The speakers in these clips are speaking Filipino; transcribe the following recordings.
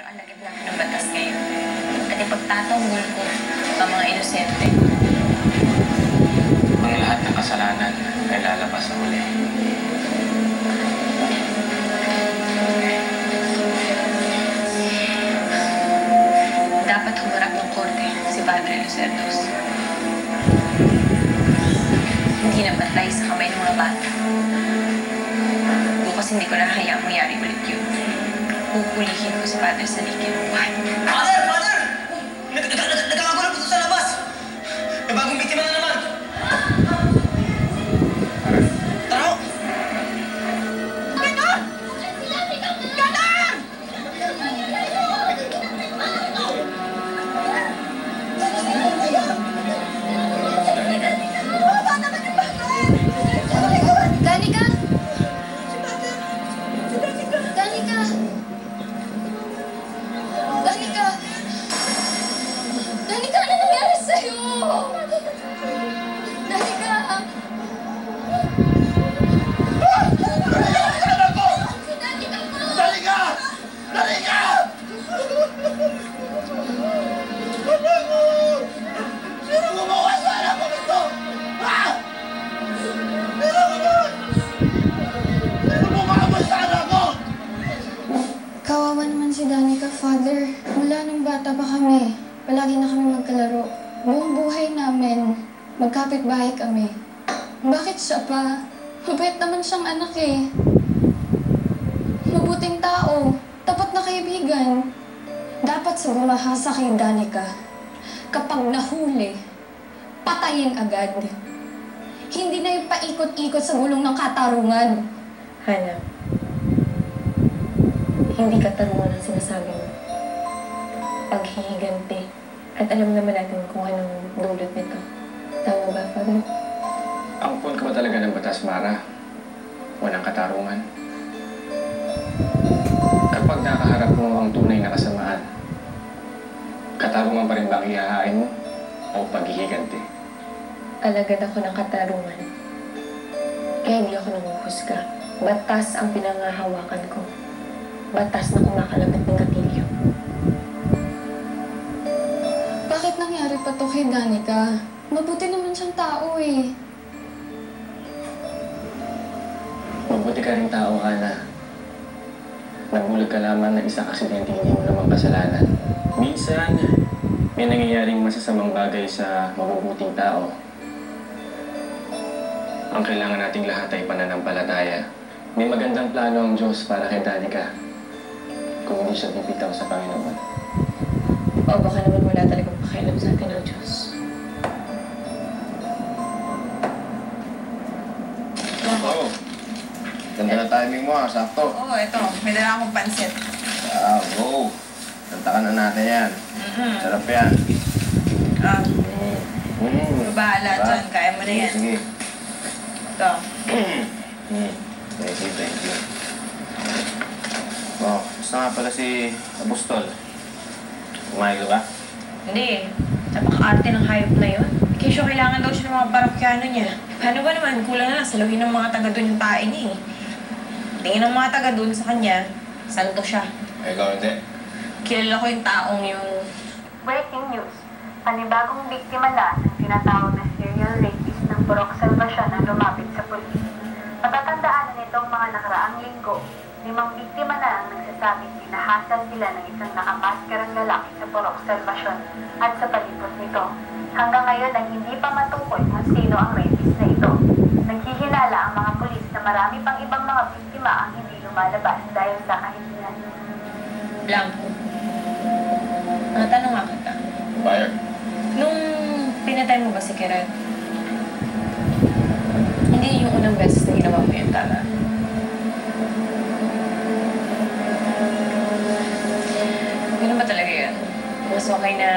alagad namin ng batas ngayon. At ipagtatanggol ko ang mga inosente. Ang lahat ng kasalanan ay lalabas sa huli. Dapat humarap ng korte si Padre Lucerdos. Hindi na batay sa kamay ng mga bata. Bukas hindi ko nahahayaang mayari ulit yun. Pupulihin ko si Padre sa likid ng buhay. Father! Father! Nagkakagulo po sa labas! May bagong biktima na naman! Tara ho! Ganon! Ganon! Danica! Danica! Danica, ano nangyari sa'yo? Danica! Danica! Danica! Sino gumawa sa anak ko nito? Ha? Sino gumawa? Sino gumawa sa anak ko? Kawawa naman si Danica, Father. Mula nung bata pa kami, palagi na kami magkalaro. Buong buhay namin, magkapit-bahay kami. Bakit siya pa? Mabait naman siyang anak eh. Mabuting tao, tapat na kaibigan. Dapat sa bumahasa kay Danica, kapag nahuli, patayin agad. Hindi na yung paikot-ikot sa gulong ng katarungan. Hana, hindi katarungan ang sinasabi mo. Paghihiganti. At alam naman natin kung anong dulot nito. Tama ba, Father? Ampun ka ba talaga ng batas, Mara? Walang katarungan. Kapag nakaharap mo ang tunay na kasamaan, katarungan pa rin ba ang ihahain mo o paghihiganti? Alagad ako ng katarungan. Kaya hindi ako nanguhusga. Batas ang pinangahawakan ko. Batas na kumakalapit ng gatilyo. Bakit nangyari pa to kay Danica? Mabuti naman siyang tao eh. Mabuti ka rin tao, Hana. Nagulag ka lamang na isang aksidente hindi mo naman kasalanan. Minsan, may nangyayaring masasamang bagay sa mabubuting tao. Ang kailangan nating lahat ay pananampalataya. May magandang plano ang Diyos para kay Danica. Kung hindi siya bibitaw sa Panginoon. O baka naman wala talagang pakialam sa atin ang Diyos. Oo. Ganda na timing mo, sakto. Oo, ito. May dala akong pansit. Go. Tantakan na natin yan. Sarap yan. Bahala dyan. Kaya mo na yan. Sige. Ito. Thank you. Oh, gusto nga pala si Apostol. Kumain ka ba? Hindi. Napaka-arte ng hayop na yun. Kesyo kailangan daw siya ng mga parokyano niya. Paano ba naman? Kulang na lang. Saluhin ng mga taga doon yung tae niya eh. Tingin ng mga taga doon sa kanya, santo siya. Ikaw hindi. Kilala ko yung taong yung... Breaking news. Panibagong biktima na ng tinatawag na serial rapist ng Purok Salvacion ang lumapit sa pulis. Matatandaan na nitong mga nakaraang linggo, 5 biktima na ang nagsasabing pinahasal sila ng isang nakamaskarang lalaki sa Purok Salvacion at sa palibot nito. Hanggang ngayon ay hindi pa matukoy kung sino ang rapist na ito. Naghihinala ang mga pulis na marami pang ibang mga biktima ang hindi lumalabas dahil sa kahilingan. Blanco. Tanong nga kita. Fire. Nung pinatay mo ba si Kiran? Hindi yung unang beses na ginawa mo yun, tama? Ganun ba talaga yan? Mas okay na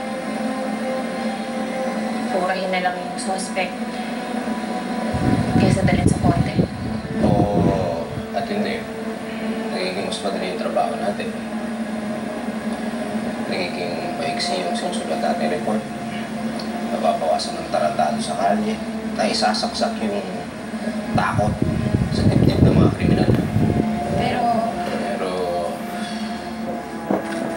purahin na lang yung suspect kaysa dalhin sa korte. Oo. At hindi. Nagiging mas madali yung trabaho natin. Nagiging maiksi yung sinusulat natin report. Nababawasan ng tarantado sa kalye. Na isasaksak yung takot sa dibdib ng mga kriminal. Pero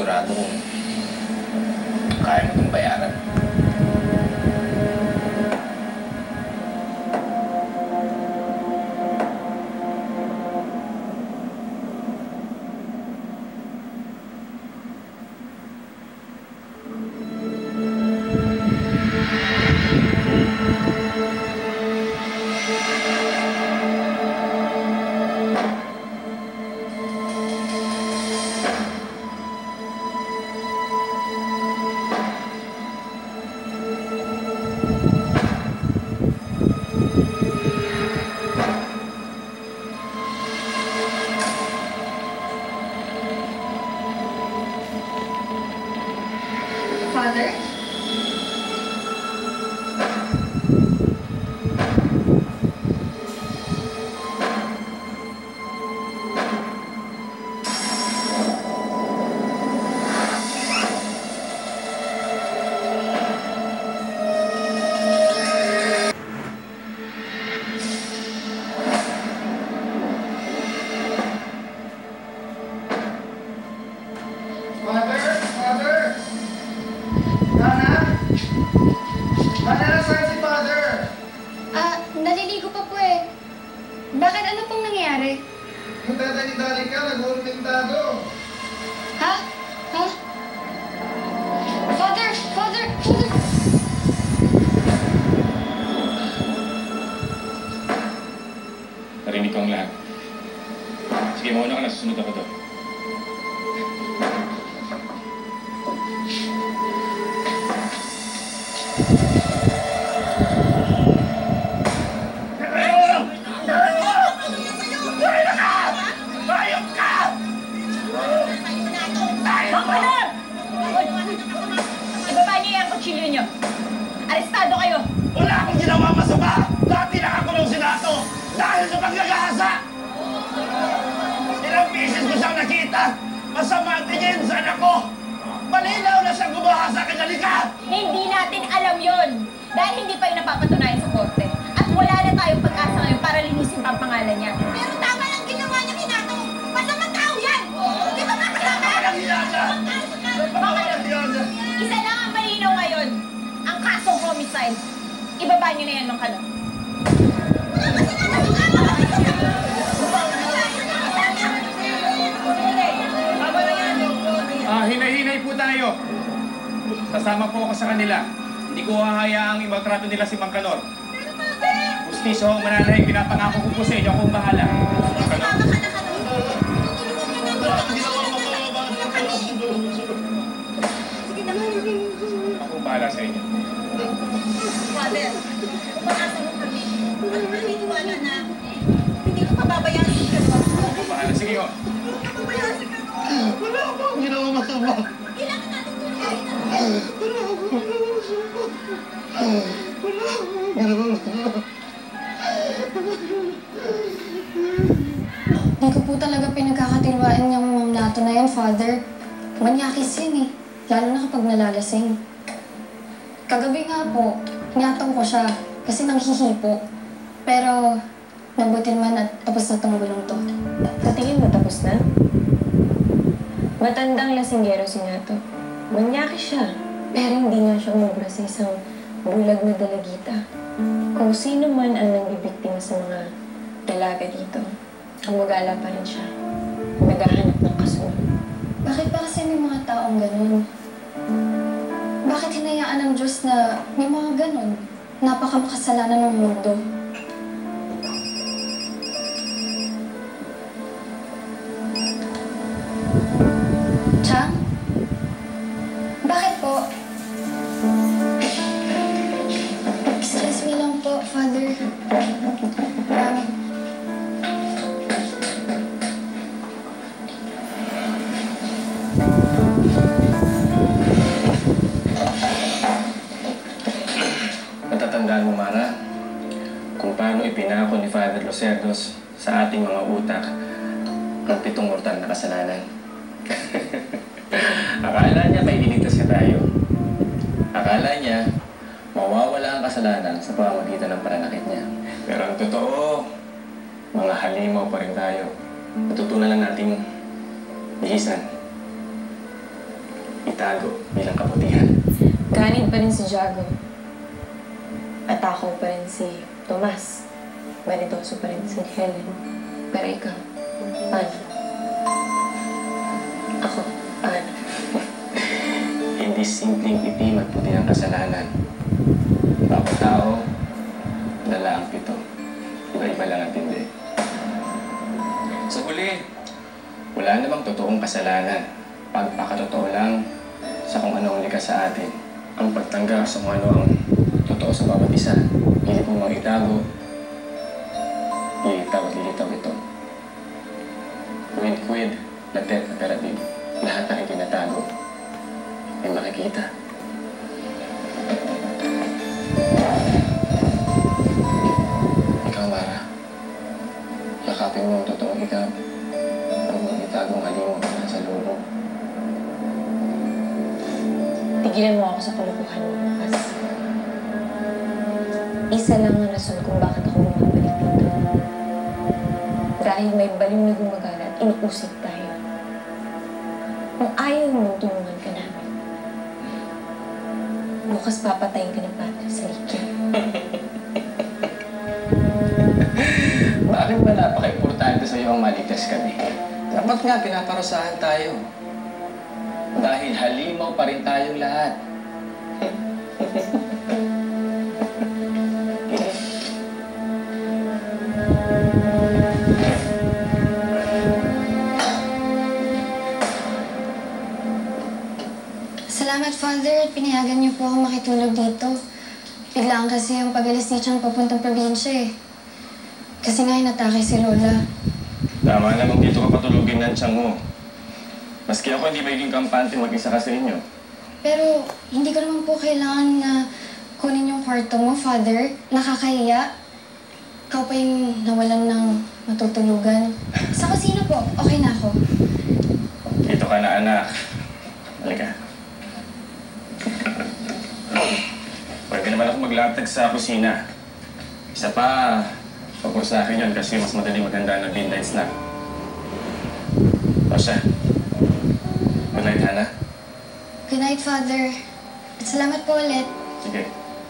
sigurado kung kaya mo itong bayaran. Father? Father! Nana? Nana, nasaan si Father? Naliligo pa po eh. Bakit ano pong nangyayari? Nagdadali-dali ka, nag-uurmentado. Ha? Ha? Father! Father! Father! Narinig ko ang lahat. Sige, mauna ka na. Susunod ako doon. Ibaba niyo yung kutsilyo niyo. Arestado kayo. Wala akong ginawa masama! Dati nakakulong si Nato dahil sa paggagahasa! Ilang beses ko siyang nakita! Masama ang tingin sa anak ko! Malinaw na siyang gumahasa kay Jalika! Hindi natin alam yon dahil hindi pa yung napapatunayan sa korte. At wala na tayong pag-asa ngayon para linisin pa ang pangalan niya. Pero tama lang ginawa niya kay Nato. Masamang tao yan! Di ba makasama? Walang hiya niya! Walang hiya niya! Isa lang ang malinaw ngayon. Ang kasong homicide. Ibaba niyo na yan ng kano. Hinay-hinay po tayo. Sasama po ako sa kanila. Hindi ko hahayaang imaltrato nila si Mang Kanor. Justice ho, mananay, pinapangako ko po sa inyo. Akong bahala. Mang Kanor. Akong bahala sa inyo. Father, umaasa mo kami. At naniniwala na hindi ko pababayaan si Kanor. Akong bahala. Sige ho. Pababayaan si Kanor. Wala akong ginawa masama! Kailangan natin tulungan. Wala akong ginawa masama! Wala akong ginawa masama! Hindi ko po talaga pinagkakatiwaan yung Ma'am Nato na yan, Father. Manyakis yan eh. Lalo na kapag nalalasing. Kagabi nga po, niyatong ko siya kasi nanghihipo. Pero, mabuti man at tapos na tong gulong to. Sa tingin mo tapos na? Matandang lasinggero si Nato. Manyaki siya, pero hindi nga siya umubra sa isang bulag na dalagita. Kung sino man ang nangbibiktima sa mga dalaga dito, ang magala pa rin siya. Naghahanap ng kasunod. Bakit ba kasi may mga taong ganun? Bakit hinayaan ng Diyos na may mga ganun? Napakamakasalanan ng mundo. Chang? Bakit po? Excuse me lang po, Father. Natatandaan mo, Mara, kung paano ipinako ni Father Locerdos sa ating mga utak ang 7 mortal na kasalanan. Akala niya may iniligtas niya tayo. Akala niya mawawala ang kasalanan sa pamamagitan ng pananakit niya. Pero ang totoo, mga halimaw pa rin tayo. Natutunan lang nating lihisan. itago bilang kabutihan. Ganid pa rin si Jago. At ako pa rin si Tomas. Validoso pa rin si Helen. Pero ikaw, paano? Ako, paano? Hindi simpleng itim at puti ang kasalanan. Bawat tao, dala ang pito. Iba-iba lang ang tindi. Sa huli, wala namang totoong kasalanan. Pagpakatotoo lang sa kung ano ang likas sa atin. Ang pagtanggap sa kung ano ang totoo sa bawat isa. Pilit mo mang itago, lilitaw at lilitaw ito. Quid, latet at karabig. Lahat ng itinatago ay makikita. Ikaw, Mara, yakapin mo ang totoong ikaw. Huwag mong itagong halimaw na nasa loob mo. Tigilan mo ako sa kalokohan mo, Lucas. Isa lang ang rason kung bakit ako bumabalik dito. Dahil may baliw na gumagala at inuusig tayo. Kung ayaw mo, tulungan ka namin. Bukas papatayin ka ng padre sa likya. Bakit ba napaka-importante sa'yo ang maligtas kami? Dapat nga pinaparusahan tayo. Dahil halimaw pa rin tayong lahat. Salamat, Father, at pinayagan niyo po ako makitulog dito. Biglaan kasi yung pag-alis ni Chang papuntang probinsya eh. Kasi nga inatake si Lola. Tama namang dito ka patulugin ng tiyang mo. Maski ako hindi magiging kampante mag-isa ka sa inyo. Pero hindi ko naman po kailangan na kunin yung kwarto mo, Father. Nakakahiya. Ikaw pa yung nawalan ng matutulugan. Sa kusina po, okay na ako. Dito ka na, anak. Halika. Pwede naman ako maglatag sa kusina. Isa pa, pagpur sa akin yun kasi mas madaling maganda ng midnight snack. O siya. Good night, Hannah. Good night, Father. At salamat po ulit. Sige.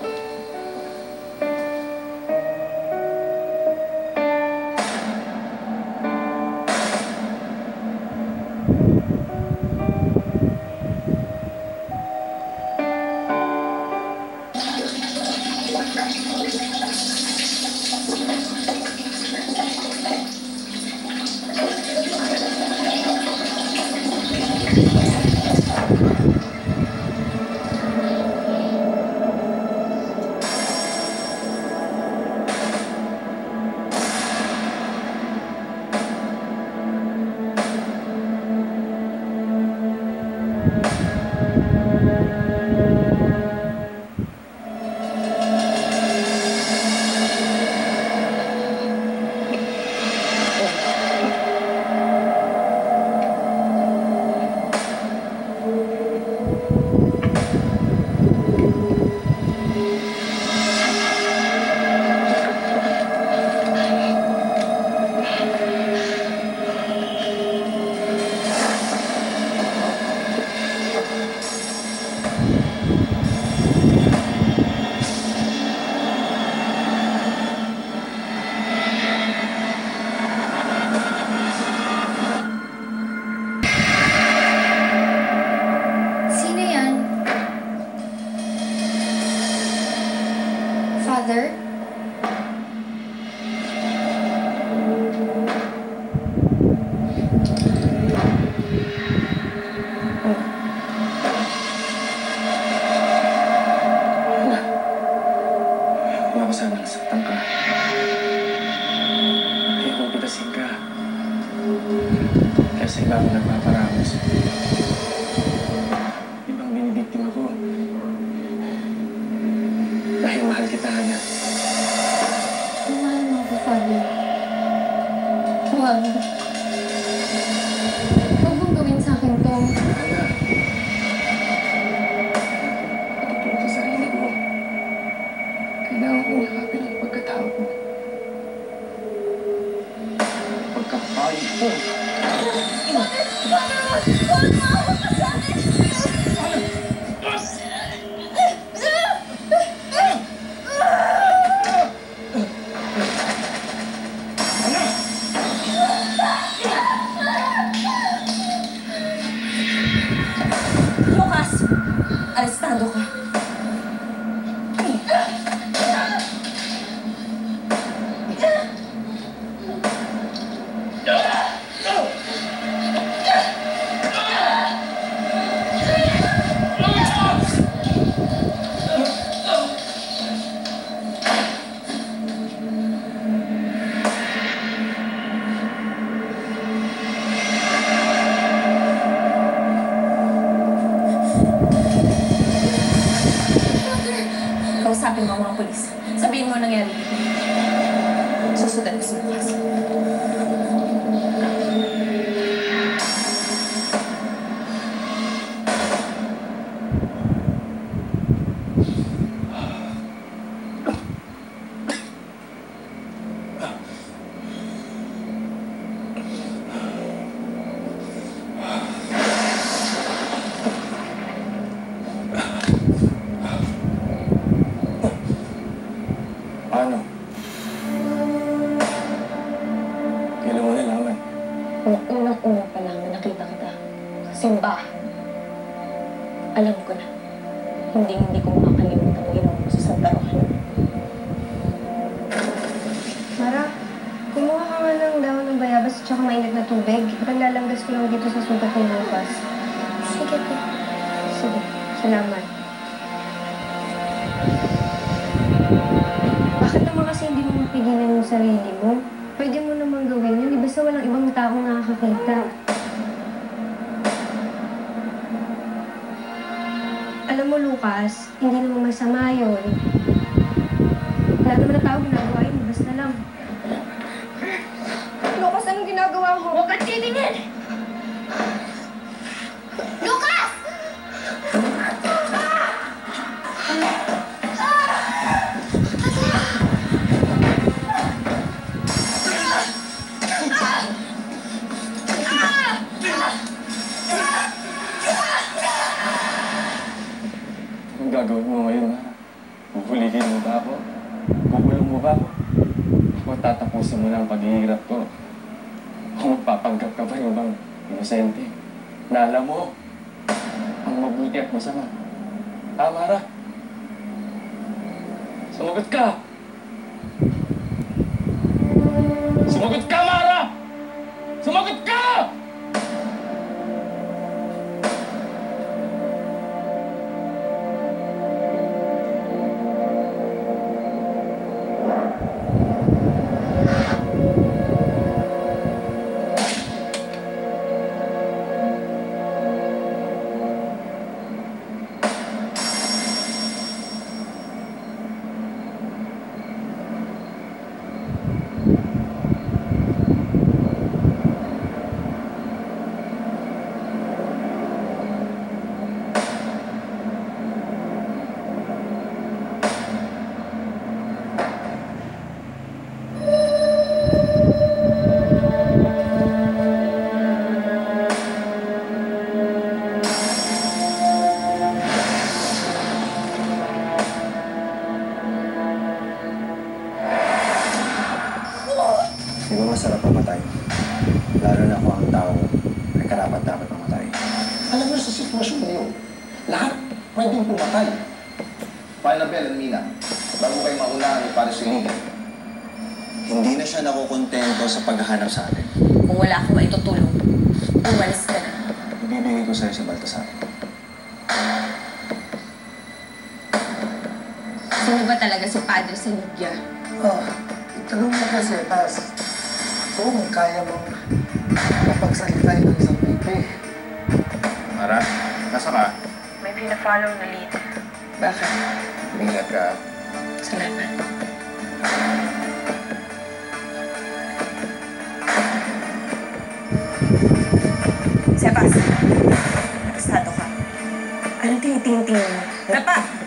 Father? Huwag ko sanang saktan ka. Ayaw kong pitasin ka. Kasi iba ako nagpaparamos. Ibang binibiktima ko. Dahil mahal kita, Hana. Mahal mo ako, Father. Huwag. Huwag mong gawin sa akin to. Hana. Patutulog sa sarili ko. Kailangan kong yakapin ang pagkatao ko. Pagkapayag ko. Susundan ko si Lucas. Ano? Kailan mo nalaman? Nung unang-una pa lang na nakita kita. Simba. Alam ko na. Hindi ko makakalimutan ang ginawa mo sa Santa Rosa. Mara, kumuha ka nga ng dahon ng bayabas at saka mainit na tubig. Paglalanggas ko lang dito sa sugat ng Lucas. Sige po. Sige, salamat. Bakit naman kasi hindi mo mapigilan yung sarili mo? Pwede mo naman gawin yun, di basta walang ibang taong nakakakita. Alam mo, Lucas, hindi naman masama yun. Lahat naman na tao ginagawa yun, basta lang. Lucas, anong ginagawa mo? Huwag kang titingin! Lucas! Anong gagawin mo ngayon, ha? Bubuligin mo ba ako? Bubulong mo ba ako? O tatapusin mo na ang paghihirap ko? O magpapanggap ka ba yung bang inosente? Na alam mo ang mabuti at masama. Tama, Ra. Sumagot ka! Sumagot ka, Mara! Sumagot ka! Di ba masarap mamatay? Lalo na kung ang tao ay karapat-dapat mamatay. Alam mo sa sitwasyon niyo, lahat pwedeng pumatay. Annabelle and Mina, bago kayo maunahan ni Paris Inigan, hindi na siya nakukontento sa paghahanap sa atin. Kung wala akong maitutulong, umalis ka na. Ibibigay ko sa'yo si Baltasar. Sino ba talaga si Padre Sanigya? Itanong mo kasi, Tas. Kung kaya mong mapagsalita ng isang pipi. Mara, nasa ka? May pina-follow na lead. Bakit? Ingat ka. Salamat. Sebas, arestado ka. Anong tinitingin mo? Napa!